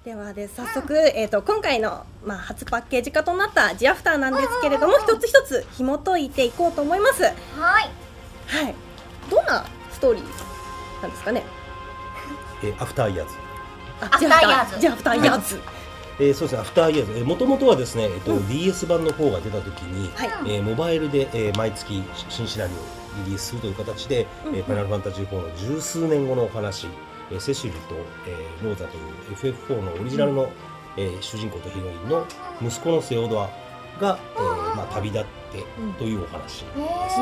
ではで早速、今回の、初パッケージ化となったジアフターなんですけれども、一つ一つ紐解いていこうと思います。はい。どんなストーリーなんですかね。 アフターイヤーズ。 ジアフターイヤーズ。 そうですね、アフターイヤーズ、もともとはですね、DS 版の方が出たときに、モバイルで、毎月新シナリオをリリースするという形で、ファイナルファンタジー4の十数年後のお話、セシルと、ローザという FF4 のオリジナルの、主人公とヒロインの息子のセオドアが、旅立ってというお話です。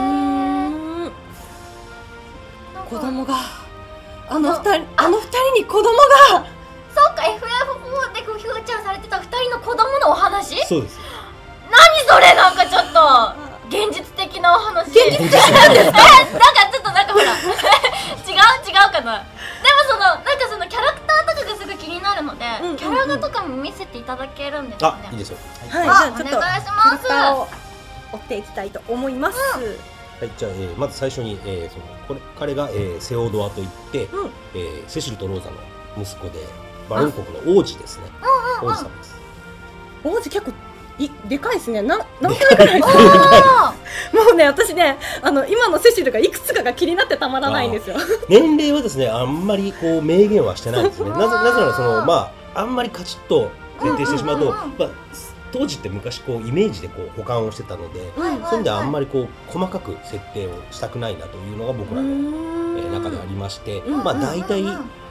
子供があの二人に子供がそうか、FF4 でフューチャーされてた2人の子供のお話。 そうです。 何それ、なんかちょっと現実的なお話。現実的なんですか？なんかちょっとなんかほら違うかな。でもなんかそのキャラクターとかがすごい気になるので、キャラ画とかも見せていただけるんですかね。 いいですよ。 はい、じゃあちょっとお願いします。 キャラクターを追っていきたいと思います。 はい、じゃあ、まず最初に、彼が、セオドアといって、セシルとローザの息子でバロン国の王子ですね。王子様です。 王子結構でかいですね。何回ぐらい？もうね、私ね、今のセシルがいくつかが気になってたまらないんですよ。 年齢はですね、あんまりこう明言はしてないんですね。なぜならあんまりカチッと設定してしまうと、当時って昔こうイメージでこう保管をしてたので、そういう意味ではあんまりこう細かく設定をしたくないなというのが僕らの中でありまして、大体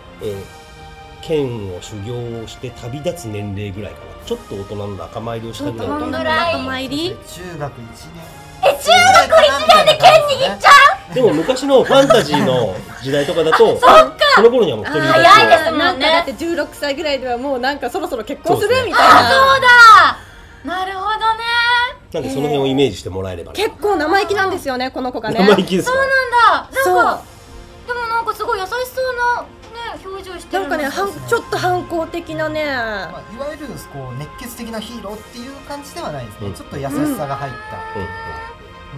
剣を修行をして旅立つ年齢ぐらいかな。ちょっと大人の仲間入りをしたぐらい。 仲間入り？ 中学1年。 中学1年で剣握っちゃう？ でも昔のファンタジーの時代とかだと、その頃にはもう一人立ちを。 早いですもんね。 だって16歳ぐらいではもうなんかそろそろ結婚するみたいな。 そうだ。なるほどね。 なんでその辺をイメージしてもらえれば。 結構生意気なんですよね、この子がね。 生意気ですか？ そうなんだ。 そう。 でもなんかすごい優しそうなね表情してる。 なんかね、ちょっと反抗的なね。 いわゆるこう熱血的なヒーローっていう感じではないですね。ちょっと優しさが入った。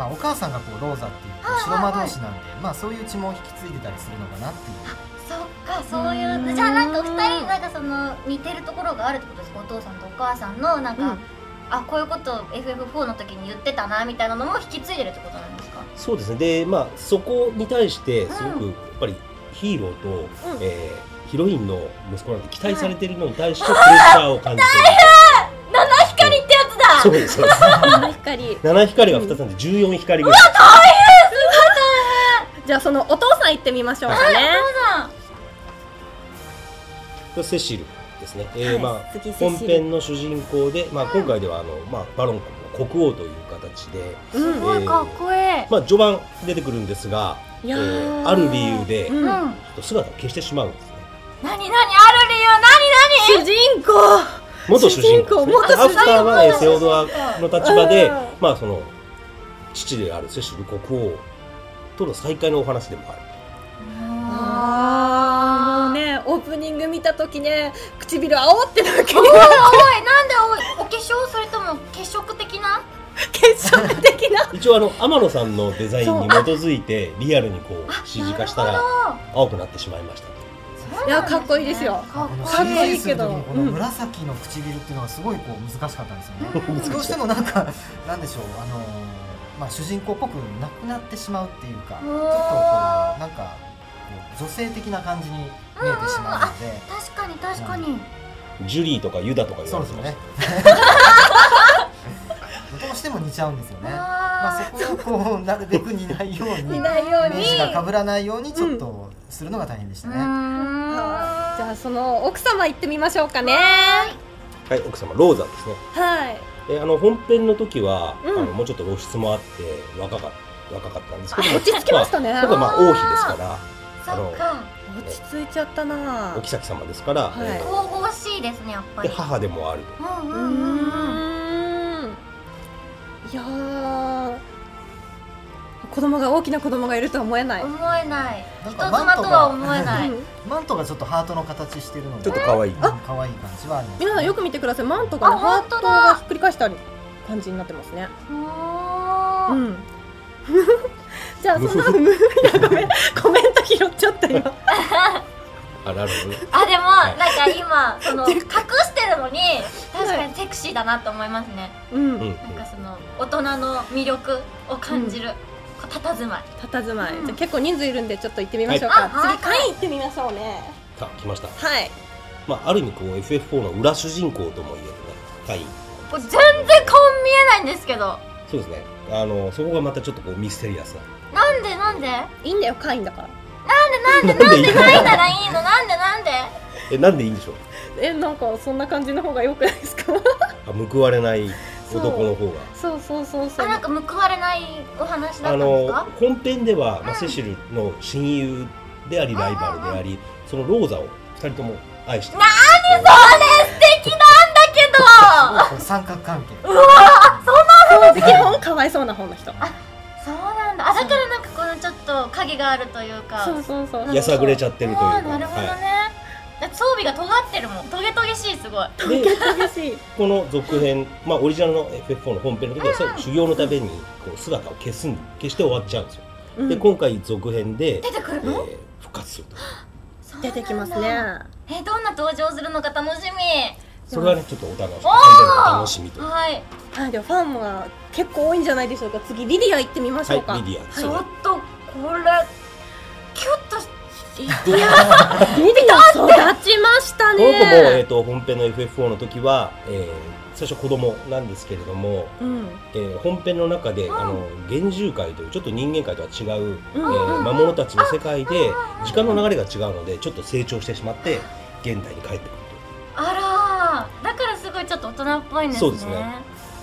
お母さんがこうローザっていう白魔同士なんで、そういう血も引き継いでたりするのかなっていう。 そっか、そういう。じゃあなんか2人なんかその似てるところがあるってことですか？お父さんとお母さんのなんか。こういうことを FF4 の時に言ってたなみたいなのも引き継いでるってことなんですか？そうですね。 で、そこに対してすごくやっぱりヒーローと、ヒロインの息子なんて期待されているのに対してプレッシャーを感じている。 七光ってやつだ。 そうです。 七光。 七光が2つなんで14光ぐらい。 大変、すごい大変。じゃあそのお父さん行ってみましょうかね。 セシルですね。本編の主人公で、今回ではバロン国の国王という形で、 すごいかっこいい。 序盤出てくるんですが、ある理由で姿を消してしまうんですね。 何ある理由？何？ 主人公。 元主人公。アフターはセオドアの立場で、その父であるセシル国王との再会のお話でもある。 もうね、オープニング見た時ね、唇青ってなるけど。 おいなんでお化粧、それとも血色的な？ 血色的な。 一応天野さんのデザインに基づいてリアルにこう CG 化したら青くなってしまいました。 いや、かっこいいですよ。かっこいいけど、 この紫の唇っていうのがすごいこう難しかったんですよね。どうしてもなんでしょう、主人公っぽくなくなってしまうっていうか、ちょっとこうなんか女性的な感じに見えてしまうので。 確かに。 ジュリーとかユダとか言われてますね。 どうしても似ちゃうんですよね。そこをこうなるべく似ないように、イメージが被らないようにちょっとするのが大変でしたね。じゃあその奥様行ってみましょうかね。 はい、奥様ローザですね。 はい。 本編の時はもうちょっと露出もあって若かったんですけど、 落ち着きましたね。 僕は王妃ですから。 落ち着いちゃったな。 お妃様ですから。 神々しいですね、やっぱり。 で母でもあると。 いやー、大きな子供がいるとは思えない。 人妻とは思えない。 マントがちょっとハートの形してるので、 ちょっと可愛い。 可愛い感じはあります。 皆さんよく見てください。マントがね、ハートがひっくり返した感じになってますね。じゃあそのごめん、コメント拾っちゃった今。 あ、なるほどね。 あ、でもなんか今その隠してるのに確かにセクシーだなと思いますね。 うん、 なんかその大人の魅力を感じる佇まい。 佇まい。じゃ結構人数いるんでちょっと行ってみましょうか。次会員行ってみましょうね。 さあ来ました。 はい。 まあある意味こう FF4 の裏主人公とも言えるね会員。 これ全然顔見えないんですけど。 そうですね。そこがまたちょっとこうミステリアスな。なんでいいんだよ、会員だから。 なんでないならいいの。なんでなんでいいんでしょう。 なんかそんな感じの方が良くないですか。 報われない男の方が。 そう。 なんか報われないお話だったんですか。 本編では、セシルの親友でありライバルであり、そのローザを2人とも愛してる。 なにそれ素敵なんだけど。 三角関係。 うわそう、基本かわいそうな方の人。 そうなんだ。だからなんかこのちょっと影があるというか。 そうやさぐれちゃってるというか。 なるほどね。だって装備が尖ってるもん。トゲトゲしい、すごい。 トゲトゲしい。 この続編、オリジナルの FF4 の本編の時は修行のためにこう姿を消して終わっちゃうんですよ。で今回続編で出てくるの？ 復活すると。 出てきますね。 どんな登場するのか楽しみ。 それはねちょっとお楽しみと。 はい。でもファンは結構多いんじゃないでしょうか。次リディア行ってみましょうか。 リディア。 ちょっとこれキュッと。 リディア育ちましたね。 この子も本編の FF4 の時は最初子供なんですけれども、本編の中で幻獣界というちょっと人間界とは違う魔物たちの世界で時間の流れが違うのでちょっと成長してしまって現代に帰ってくると。 あら、だからすごいちょっと大人っぽいんですね。そうですね。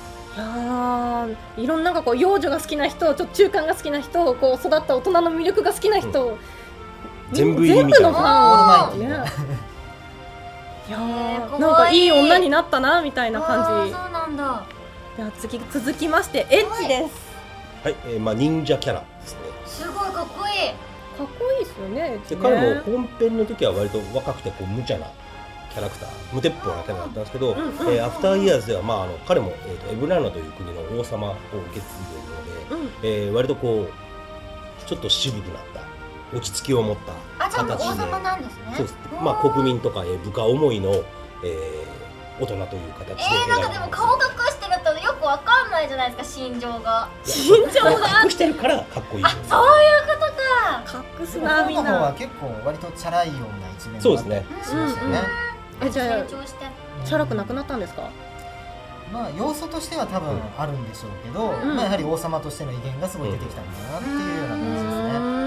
いろんなこう幼女が好きな人、ちょっと中間が好きな人、こう育った大人の魅力が好きな人、 全部のファンね。いやー、なんかいい女になったなみたいな感じ。 そうなんだ。 では続きましてエッジです。 はい、忍者キャラですね。 すごいかっこいい。 かっこいいですよね。 で彼も本編の時は割と若くてこう無茶なキャラクター、無鉄砲なキャラだったんですけど、アフターイヤーズでは彼もエブラーナという国の王様を受け継いでいるので、割とこうちょっと渋くなった落ち着きを持った形で、王様なんですね。 そうです。国民とか部下思いの大人という形で。 なんかでも顔隠してるとよくわかんないじゃないですか、心情が。 隠してるからかっこいい。 そういうことか。隠すなみんな。 の方は結構割とチャラいような一面。 そうですね。 じゃあチャラくなくなったんですか。 要素としては多分あるんでしょうけど、やはり王様としての威厳がすごい出てきたんだなっていうような感じですね。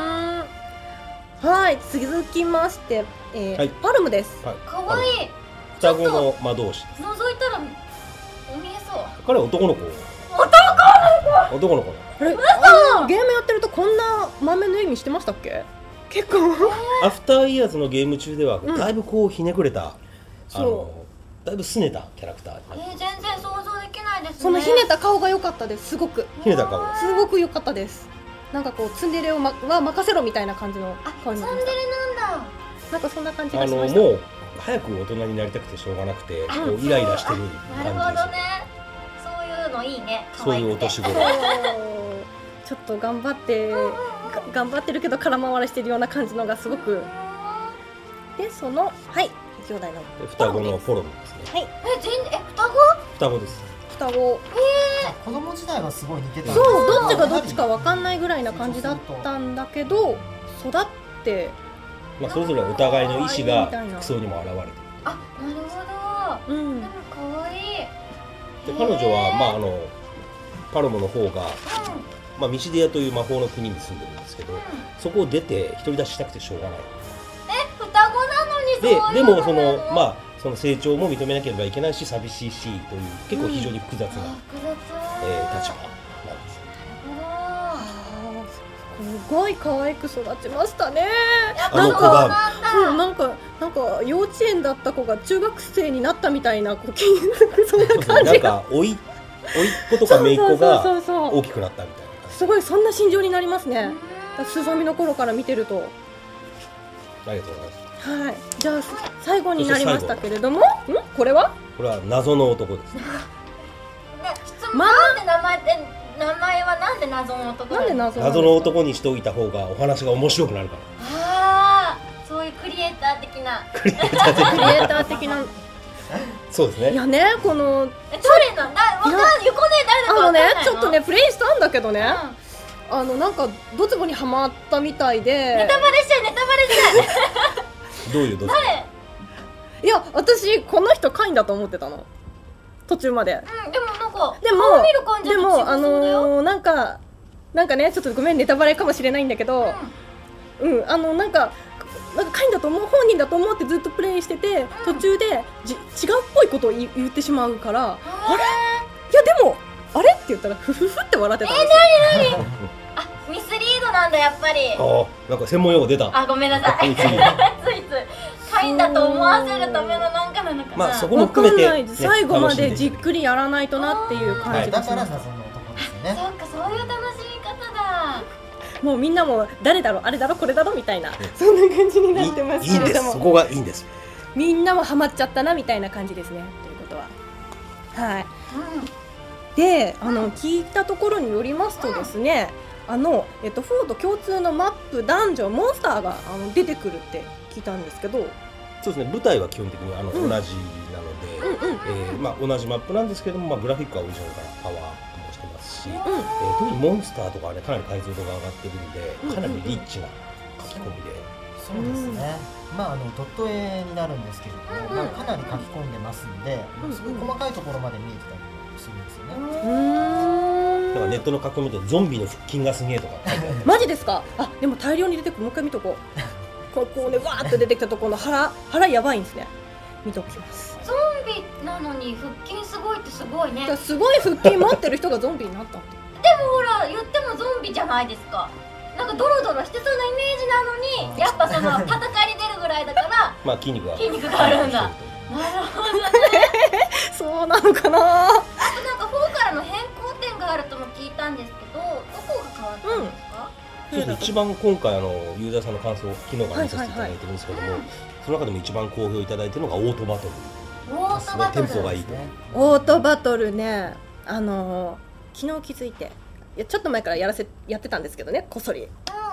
はい、続きまして、パルムです。 かわいい。 双子の魔導士。 覗いたら見えそう。 彼は男の子。男の子。 ゲームやってるとこんな満面の笑みしてましたっけ？結構。 アフターイヤーズのゲーム中ではだいぶこうひねくれた、だいぶ拗ねたキャラクター。 全然想像できないですね。 そのひねた顔が良かったです。すごく。 ひねた顔。 すごく良かったです。なんかこうツンデレを任せろみたいな感じの顔になってました。 ツンデレなんだ。 なんかそんな感じがしました。 もう早く大人になりたくてしょうがなくて、こうイライラしてる感じです。 なるほどね。そういうのいいね。 そういうお年頃。 ちょっと頑張ってるけど空回りしてるような感じのがすごく。で兄弟の双子のフォロムですね。 はい。双子？ 双子です。 双子。 子供時代はすごい似てた。 そう、どっちがどっちかわかんないぐらいな感じだったんだけど、育って。 それぞれお互いの意思が服装にも現れてる。 なるほど。でも可愛い。 で彼女はパルモの方がミシディアという魔法の国に住んでるんですけど、そこを出て独り立ちしたくてしょうがない。 双子なのにでもその成長も認めなければいけないし寂しいしという結構非常に複雑な立場なんです。 すごい可愛く育ちましたね。 なんか幼稚園だった子が中学生になったみたいなそんな感じが。 なんか甥っ子とか姪っ子が大きくなったみたいな。 すごいそんな心情になりますね。スーファミの頃から見てると。 ありがとうございます。 はい、じゃあ最後になりましたけれども、これは謎の男です。 名前はなんで謎の男？ 謎の男にしておいた方がお話が面白くなるから。 そういうクリリエイター的なクリエイター的なそうですね。 いやね、この誰なんだ、わかんない横で誰だかわかんないの。 ちょっとねプレイしたんだけどね、なんかドツボにはまったみたいで。 ネタバレしちゃい、ネタバレしちゃい。 どういうどう誰？ いや、私この人カインだと思ってたの、途中まで。 でもなんかでも顔見る感じだと違うそうだよ。 なんかね、ちょっとごめん、ネタバレかもしれないんだけど、なんかカインだと思う、本人だと思ってずっとプレイしてて、途中で違うっぽいことを言ってしまうから、あれ、いやでもあれって言ったらフフフって笑ってたんですよ。 何あ、ミスリードなんだやっぱり。 なんか専門用語出た。 あ、ごめんなさい。ついついカインだと思わせるためのなんかなのかな。 まあそこも含めて最後までじっくりやらないとなっていう感じです。 だからさ、その男ですよね。 そっか、そういう楽しみ方だ。 もうみんなも誰だろう、あれだろ、これだろみたいな、そんな感じになってますけれども、 そこがいいんです。 みんなもハマっちゃったなみたいな感じですね。ということは、はい。で、聞いたところによりますとですね、フォード共通のマップ、ダンジョン、モンスターが出てくるって聞いたんですけど。 そうですね、舞台は基本的に同じなので、同じマップなんですけども、グラフィックはオリジナルからパワーアップもしてますし、特にモンスターとかはね、かなり解像度が上がってるんで、かなりリッチな書き込みで。 そうですね。ドット絵になるんですけれども、かなり書き込んでますんで、すごい細かいところまで見えてたりするんですよね。 だからネットの書き込みでゾンビの腹筋がすげえとか。 マジですか？あ、でも大量に出てくる。もう一回見とこう。こうね、わーっと出てきたところの腹やばいんですね。見ときます。 ゾンビなのに腹筋すごいってすごいね。 すごい腹筋持ってる人がゾンビになったって。 でもほら、言ってもゾンビじゃないですか。なんかドロドロしてそうなイメージなのに、やっぱその戦いに出るぐらいだから筋肉があるんだ。なるほどね。 そうなのかな。 あとなんか4からの変更点があるとも聞いたんですけど、どこが変わったんですか？ 一番今回ユーザーさんの感想を昨日から見させていただいてるんですけども、その中でも一番好評いただいてるのがオートバトル。 オートバトル、 テンポがいいと。 オートバトルね、昨日気づいて、いやちょっと前からやってたんですけどね、こっそり。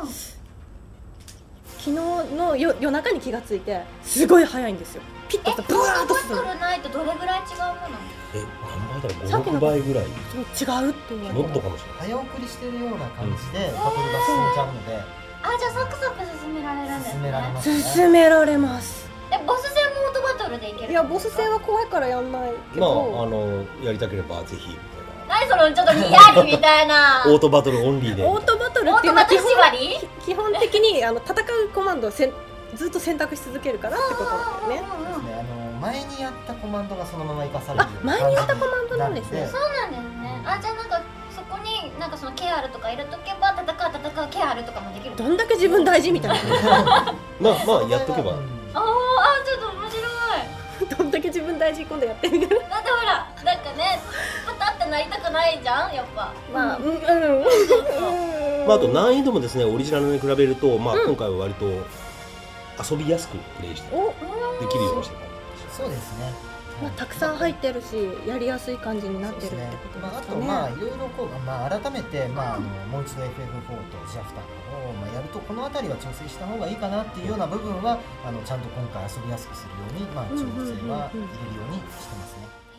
昨日の夜中に気がついて、すごい早いんですよ。ピッとしたブワーッとする。 オートバトルないとどれぐらい違うもの？ 何倍だろう、5、6倍ぐらい。 違うっていう。 もっとかもしれない。 早送りしてるような感じでバトルが進んじゃうので。 じゃあサクサク進められるんですね。 進められます。 ボス戦もオートバトルでいける？ いや、ボス戦は怖いからやんないけど。 やりたければぜひみたいな。 何そのちょっとニヤリみたいな。 オートバトルオンリーで。 オートバトルっていうのは基本的に戦うコマンドをずっと選択し続けるからってことだよね。 前にやったコマンドがそのまま生かされる。 前にやったコマンドなんですね。 そうなんですね。じゃあなんかそこになんかそのケアルとか入れとけば戦うケアルとかもできる。 どんだけ自分大事みたいな。 やっとけば。 ちょっと面白い。 どんだけ自分大事今度やってみる。 だってほら、なんかね、パタってなりたくないじゃん、やっぱ。 あと難易度もですね、オリジナルに比べると、今回は割と遊びやすくプレイしてできるようにしてます。 そうですね。 たくさん入ってるし、やりやすい感じになってるってことですかね。 あといろいろ改めてもう一度 FF4 とジアフターをやると、この辺りは調整した方がいいかなっていうような部分はちゃんと今回遊びやすくするように調整は入れるようにしてますね。